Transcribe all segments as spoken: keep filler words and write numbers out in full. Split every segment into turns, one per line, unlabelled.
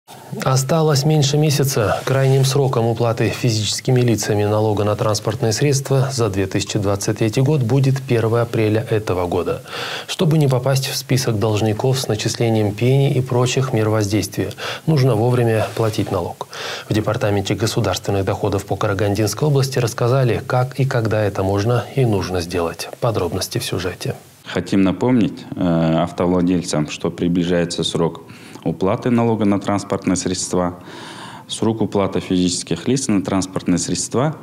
Осталось меньше месяца. Крайним сроком уплаты физическими лицами налога на транспортные средства за две тысячи двадцать третий год будет первое апреля этого года. Чтобы не попасть в список должников с начислением пени и прочих мер воздействия, нужно вовремя платить налог. В Департаменте государственных доходов по Карагандинской области рассказали, как и когда это можно и нужно сделать. Подробности в сюжете.
Хотим напомнить э, автовладельцам, что приближается срок уплаты налога на транспортные средства. Срок уплаты физических лиц на транспортные средства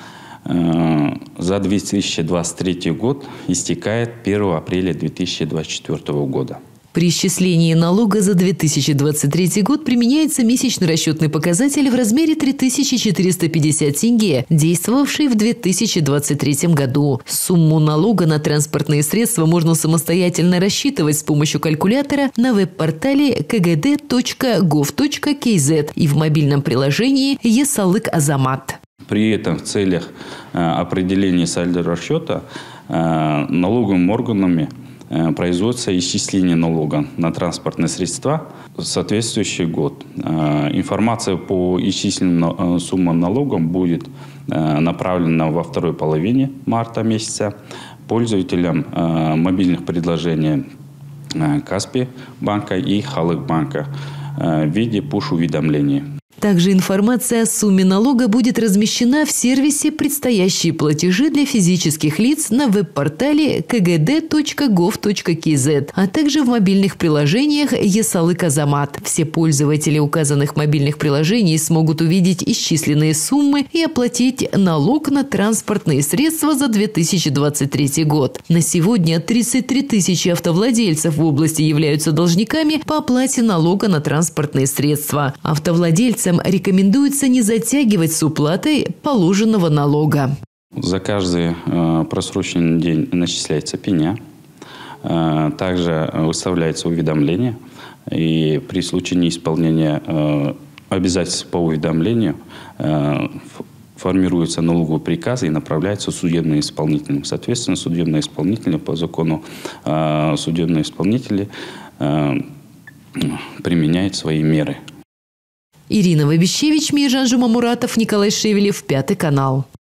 э, за две тысячи двадцать третий год истекает первого апреля две тысячи двадцать четвёртого года.
При исчислении налога за две тысячи двадцать третий год применяется месячный расчетный показатель в размере три тысячи четыреста пятьдесят тенге, действовавший в две тысячи двадцать третьем году. Сумму налога на транспортные средства можно самостоятельно рассчитывать с помощью калькулятора на веб-портале ка гэ дэ точка гов точка кей зет и в мобильном приложении Есалык Азамат.
При этом в целях э, определения сальдо расчета э, налоговыми органами производится исчисление налога на транспортные средства в соответствующий год. Информация по исчисленным суммам налога будет направлена во второй половине марта месяца пользователям мобильных приложений Каспи банка и Халык банка в виде пуш-уведомлений.
Также информация о сумме налога будет размещена в сервисе «Предстоящие платежи для физических лиц» на веб-портале ка гэ дэ точка гов точка кей зет, а также в мобильных приложениях Есалык Азамат. Все пользователи указанных мобильных приложений смогут увидеть исчисленные суммы и оплатить налог на транспортные средства за две тысячи двадцать третий год. На сегодня тридцать три тысячи автовладельцев в области являются должниками по оплате налога на транспортные средства. Автовладельцы рекомендуется не затягивать с уплатой положенного налога.
За каждый э, просроченный день начисляется пеня. Э, также выставляется уведомление. И при случае неисполнения э, обязательств по уведомлению э, формируется налоговый приказ и направляется судебным исполнителем. Соответственно, судебные исполнители по закону э, судебные исполнители э, применяют свои меры.
Ирина Вабищевич, Миржан Жумамуратов, Николай Шевелев, Пятый канал.